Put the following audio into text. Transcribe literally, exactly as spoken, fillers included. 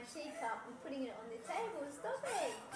teacup and putting it on the table. Stop it.